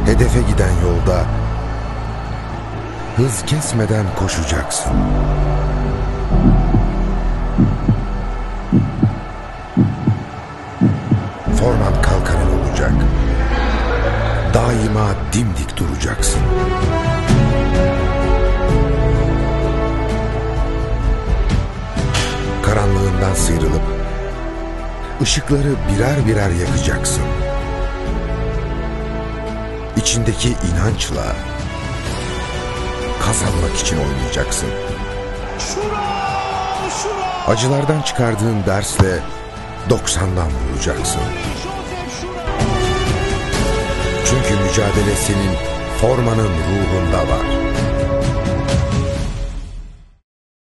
Hedefe giden yolda hız kesmeden koşacaksın. Forman kalkanın olacak. Daima dimdik duracaksın. Karanlığından sıyrılıp ışıkları birer birer yakacaksın. İçindeki inançla kazanmak için oynayacaksın. Acılardan çıkardığın dersle 90'dan vuracaksın. Çünkü mücadele senin formanın ruhunda var.